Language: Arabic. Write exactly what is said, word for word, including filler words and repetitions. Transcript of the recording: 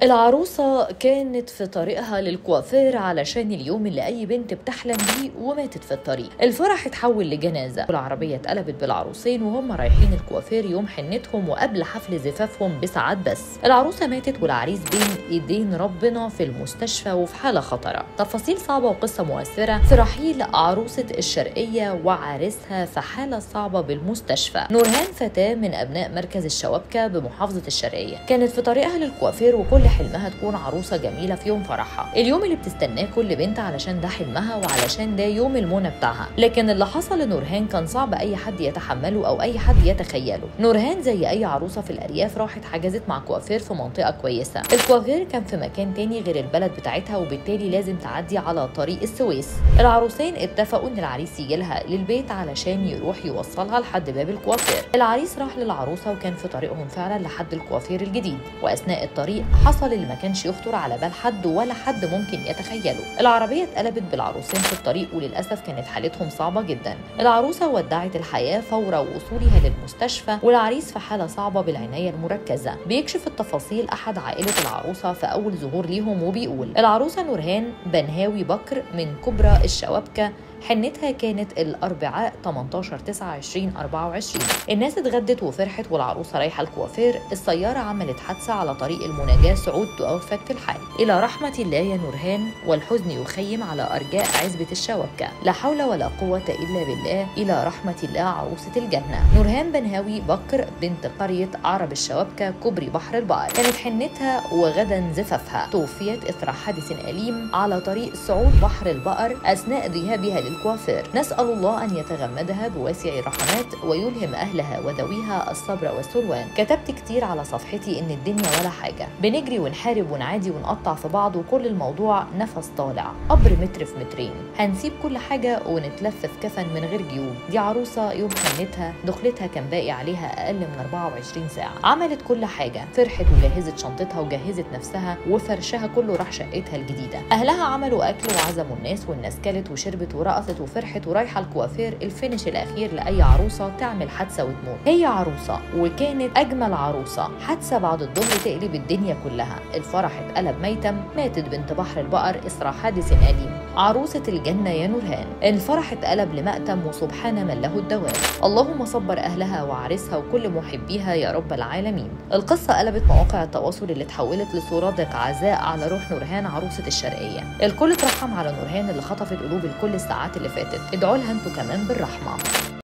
العروسة كانت في طريقها للكوافير علشان اليوم اللي أي بنت بتحلم بيه وماتت في الطريق. الفرح اتحول لجنازة والعربية اتقلبت بالعروسين وهم رايحين الكوافير يوم حنتهم وقبل حفل زفافهم بساعات بس. العروسة ماتت والعريس بين إيدين ربنا في المستشفى وفي حالة خطرة. تفاصيل صعبة وقصة مؤثرة في رحيل عروسة الشرقية وعريسها في حالة صعبة بالمستشفى. نورهان فتاة من أبناء مركز الشوابكة بمحافظة الشرقية، كانت في طريقها للكوافير وكل حلمها تكون عروسة جميلة في يوم فرحها، اليوم اللي بتستناه كل بنت علشان ده حلمها وعلشان ده يوم المنى بتاعها. لكن اللي حصل لنورهان كان صعب أي حد يتحمله أو أي حد يتخيله. نورهان زي أي عروسة في الأرياف راحت حجزت مع كوافير في منطقة كويسة. الكوافير كان في مكان تاني غير البلد بتاعتها وبالتالي لازم تعدي على طريق السويس. العروسين اتفقوا إن العريس يجي لها للبيت علشان يروح يوصلها لحد باب الكوافير. العريس راح للعروسة وكان في طريقهم فعلا لحد الكوافير الجديد، وأثناء الطريق حصل اللي ما كانش يخطر على بال حد ولا حد ممكن يتخيله. العربيه اتقلبت بالعروسين في الطريق وللاسف كانت حالتهم صعبه جدا. العروسه ودعت الحياه فور وصولها للمستشفى والعريس في حاله صعبه بالعنايه المركزه. بيكشف التفاصيل احد عائله العروسه في اول ظهور ليهم وبيقول: العروسه نورهان بنهاوي بكر من كبرى الشوابكه، حنتها كانت الاربعاء تمنتاشر تسعة عشرين اربعة وعشرين. الناس اتغدت وفرحت والعروسه رايحه الكوافير. السياره عملت حادثه على طريق المناجاه سعود توفت في الحال. الى رحمه الله يا نورهان، والحزن يخيم على ارجاء عزبه الشوابكه، لا حول ولا قوه الا بالله. الى رحمه الله عروسه الجنه. نورهان بنهاوي بكر بنت قريه عرب الشوابكه كوبري بحر البقر، كانت حنتها وغدا زفافها. توفيت اثر حادث اليم على طريق صعود بحر البقر اثناء ذهابها الكوافير. نسأل الله أن يتغمدها بواسع الرحمات ويلهم أهلها وذويها الصبر والسلوان. كتبت كتير على صفحتي إن الدنيا ولا حاجة، بنجري ونحارب ونعادي ونقطع في بعض وكل الموضوع نفس طالع، قبر متر في مترين، هنسيب كل حاجة ونتلف في كفن من غير جيوب. دي عروسة يوم حنتها دخلتها كان باقي عليها أقل من اربعة وعشرين ساعة، عملت كل حاجة، فرحت وجهزت شنطتها وجهزت نفسها وفرشها كله راح شقتها الجديدة. أهلها عملوا أكل وعزموا الناس والناس كلت وشربت ورقصت وفرحت ورايحه الكوافير. الفينش الاخير لاي عروسه تعمل حادثه وتموت. هي عروسه وكانت اجمل عروسه. حادثه بعد الظهر تقلب الدنيا كلها. الفرح اتقلب ميتم، ماتت بنت بحر البقر اسرى حادث اليم. عروسه الجنه يا نورهان. الفرح اتقلب لمأتم وسبحان من له الدوام. اللهم صبر اهلها وعريسها وكل محبيها يا رب العالمين. القصه قلبت مواقع التواصل اللي اتحولت لصورات عزاء على روح نورهان عروسه الشرقيه. الكل اترحم على نورهان اللي خطفت قلوب الكل الساعات اللي فاتت. ادعوا لها انتوا كمان بالرحمه.